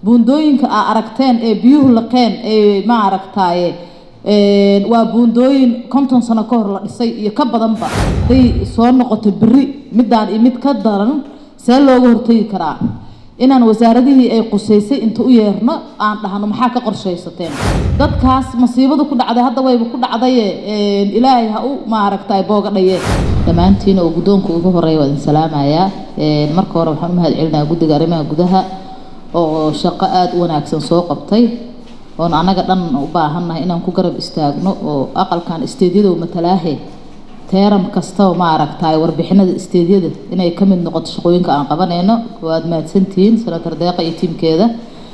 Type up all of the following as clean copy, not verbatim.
buundooyinka aragteen ee biyuhu laqeen ee ma aragtaaye waa buundooyin 50 sano ka hor la dhisay iyo ka badanba day soo noqotay biri midaan iyo mid ka daran see looga hortagi karaa inaan wasaaradihii ay quseysay inta u yeerno aan dhahno maxaa ka qorshaysateen dadkaas masiibada ku dhacday hadda wayba ku dhacday ilaahay ha u ma aragtaay booga dhaye dhammaantiin oo guddoonka ugu horeeya waan salaamayaa marka hore waxaan u mahadcelinayaa guddiga arrimaha gudaha oo shaqo aad u wanaagsan soo qabtay oo anaga dhan u baahannahay inaan ku garab istaagno oo aqalkan isteediyada matalaahe teeram kasta oo ma aragtaay warbixinada isteediyada inay ka mid noqoto shaqooyinka aan qabanayno waad mahadsantihiin Senator Deeqa iyo tiimkeeda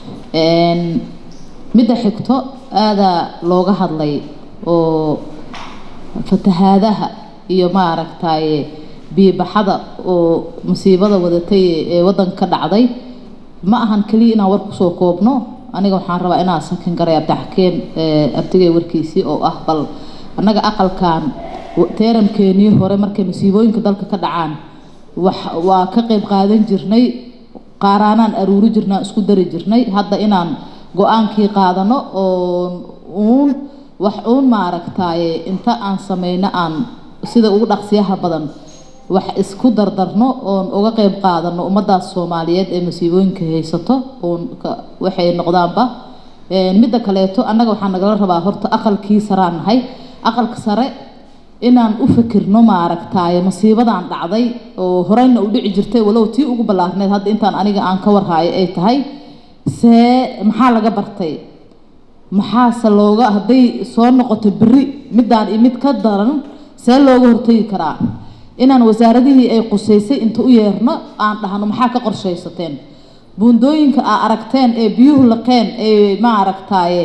midda xigto aada looga hadlay oo fatahaadaha iyo ma aragtaay biyo baxada oo musiibada wadatay ee wadanka ka dhacday ma ahan kaliya inaan war ku soo koobno aniga waxaan rabaa inaan sakin gareeyo taxkiin abtigay warkiisii oo ah bal anaga aqalkan teeramkeenii hore markay musiibooyinka dalka ka dhacaan waa ka qayb qaadan jirnay qaaraanaan aruuri jirnaa isku dari jirnay hadda inaan go'aankii qaadano oo wax ma aragtaay inta aan sameeyno aan sida ugu dhaqsiyaha badan wax isku dardarno oo uga qayb qaadano ummadaas Soomaaliyeed ee musiibooyinka haysato oo waxay noqdaanba midda kaleeto anaga waxaan nagala rabaa horta aqalkii saraanahay aqalka sare inaan u fikirno ma aragtaay musiibadan dhacday oo horeyna u dhici jirtay walow tii ugu balaarneed hadda intaan aniga aan ka warhaayo ay tahay maxaa laga bartay maxaa looga haday soo noqoto biri midaan iyo mid ka daran see looga hortagi karaa inaan wasaaradihii ay quseysay inta u yeerno aan dhahno maxaa ka qorshaysateen buundooyinka aragteen ee biyuhu laqeen ee ma aragtaaye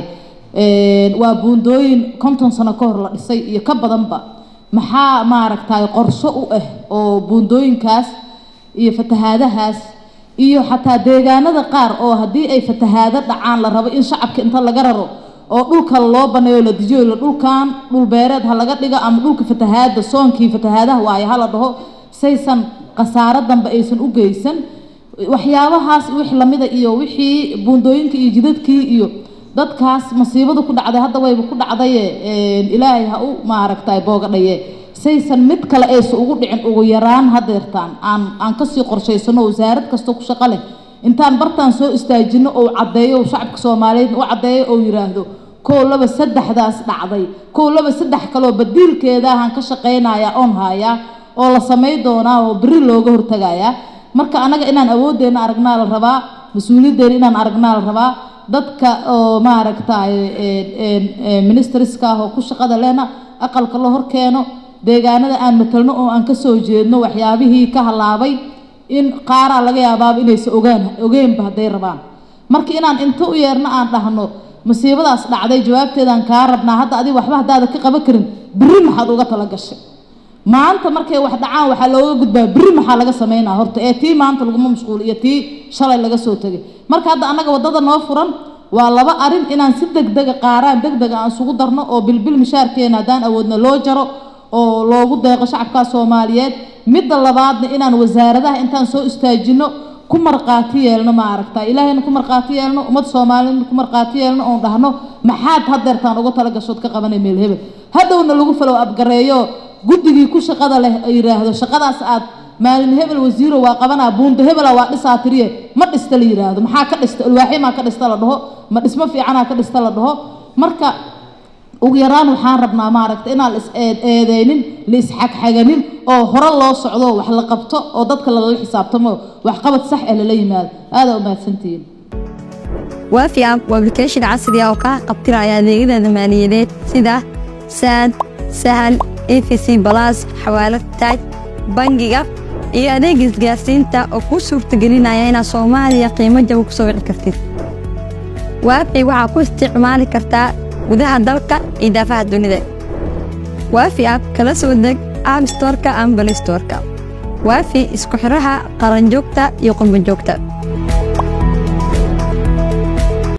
waa buundooyin 50 sano ka hor la dhisay iyo ka badanba maxaa ma aragtaay qorsho u ah oo buundooyinkaas iyo fatahaadahaas iyo xataa deegaanada qaar oo hadii ay fatahaado dhacaan la rabo in shacabka inta laga raro oo dhulka loo baneeyo la dijiyo dhulkan dhul beereed ha laga dhigo ama dhulka fatahaada soonkii fatahaadaha waay hala dhaho saysan qasaaro dambe aysan u geysan waxyaabahaas wix lamida iyo wixii buundooyinka iyo jidadkii iyo dadkaas masiibada ku dhacday hadda wayba ku dhacday ilaahay ha u ma aragtaay booga dhaye saysan mid kale aysan ugu dhicin ugu yaraan hadeertaan aan ka sii qorshaysano wasaarad kasta ku shaqo leh intaan bartaan soo istaajino oo cadeeyo shacabka Soomaaliyeed oo cadeeyo oo yiraahdo koo laba saddexdaas dhacday koo laba saddex kale oo badiilkeeda aan ka shaqeynaya on haya oo la sameey doonaa oo biri looga hortagaya marka anaga inaan awoodeena aragnaa la rabaa mas'uuliyadeena inaan aragnaa la rabaa dadka oo ma aragtaay ministeriska oo ku shaqada leena aqalka la hor keeno deegaanada aan matalno oo aan ka soo jeedno waxyaabihii ka halaabay in qaara laga yaabaa inay soo ogeynba haday rabaan marka inaan inta u yeerno aan dhahno musiibadaas dhacday jawaabteedan ka rabnaa hadda adiga waxba hadaada ka qaban karin biri maxaad uga tala gashay maanta markay wax dhacaan waxa looga gudbaa biri maxaa laga sameeynaa horta ee tii maanta lagu mashquul iyo tii shalay laga soo tagay marka hadda anaga wadada noo furan waa laba arin inaan si degdeg qaaraan degdeg aan isugu darno oo bilbil mishaarkeena hadaan awoodna loo jaro oo loogu deeqo shacabka Soomaaliyeed midda labaadna inaan wasaaradaha intaan soo istaajino ku marqaati yeelno ma aragtaa ilaahayna ku marqaati yeelno ummad Soomaaliyeed ku marqaati yeelno oo dhahno maxaad hadeertaan uga tala gashood ka qabanay meel hebel hadawna lagu falow abgareeyo guddigii ku shaqada leh ay yiraahdo shaqadaas aad maalin hebel wasiiro waa qabanaa buunda hebel waa dhisaa tiriye ma dhista la yiraahdo maxaa ka dhista alwaaxi ma ka dhista la dhaho ma dhismo fiican ka dhista la dhaho marka ugu yaraan waxaan rabnaa ma aragtay inaan is eedeynin la is xagxaganin oo hore loo socdo wax la qabto oo dadka la xisaabtamo wax qabad sax ah la yimaado aad u mahadsantiin وافي اب application casri ah oo ka qabtiraya adeegyada maaliyadeed sida sad sahal efc plus xawaalad taaj bangiga iyo adeeg isgaarsiinta oo ku suurtagelinaya inaad Soomaaliya qiimo jaban ku soo wici kartid waafi waxa ku isticmaali kartaa gudaha dalka iyo daafaha dunida waafi app kala soo deg App Store-ka ama Play Store-ka waafi isku xiraha qaran joogta iyo qumban joogta